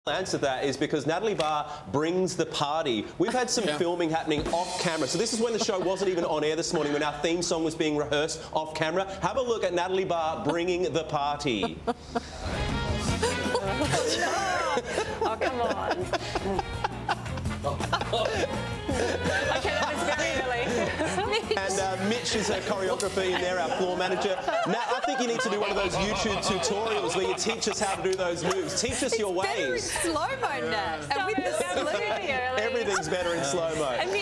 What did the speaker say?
Answer to that is because Natalie Barr brings the party. We've had some filming happening off camera. So this is when the show wasn't even on air this morning, when our theme song was being rehearsed off camera. Have a look at Natalie Barr bringing the party. Oh, come on. Okay, that was very early. And Mitch is her choreographer in there, our floor manager. Nat, I think you need to do one of those YouTube tutorials where you teach us how to do those moves. Teach us your ways. Better in slow-mo, Nat. And with the Absolutely early. Everything's better in slow-mo.